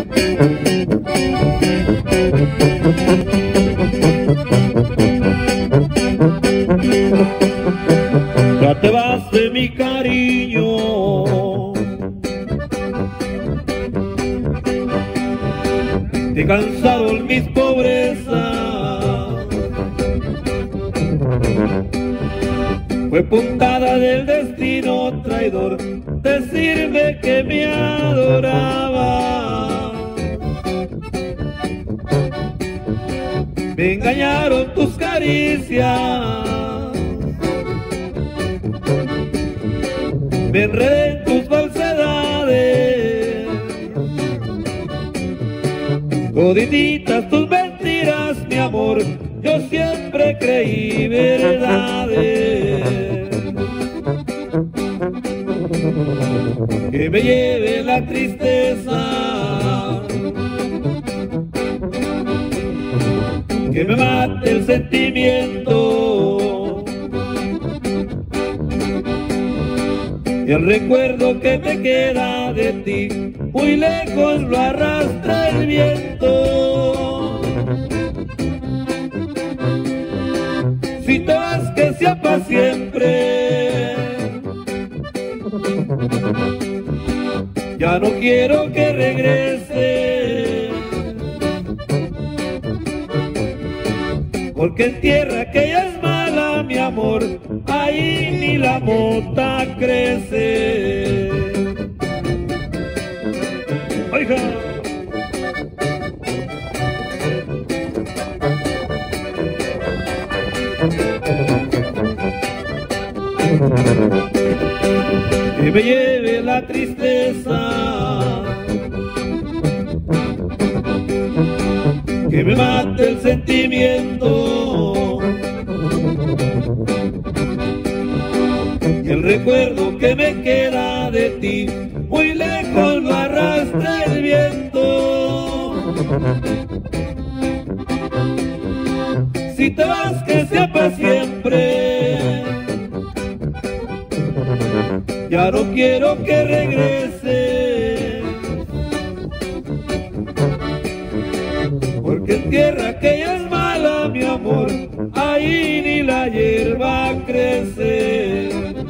Ya te vas de mi cariño, te cansaron mis pobrezas, fue puntada del destino traidor decirme que me adoraba. Me engañaron tus caricias, me enredé en tus falsedades, todititas tus mentiras, mi amor, yo siempre creí verdades. Que me lleve la tristeza, que me mate el sentimiento, y el recuerdo que me queda de ti, muy lejos lo arrastra el viento. Si te vas, que sea para siempre, ya no quiero que regrese, porque en tierra que ya es mala, mi amor, ahí ni la mota crece. Oiga. Que me lleve la tristeza, que me mate el sentimiento, y el recuerdo que me queda de ti, muy lejos lo arrastra el viento. Si te vas, que sea para siempre, ya no quiero que regrese, porque en tierra que ya es mala, mi amor, ahí ni la hierba crece.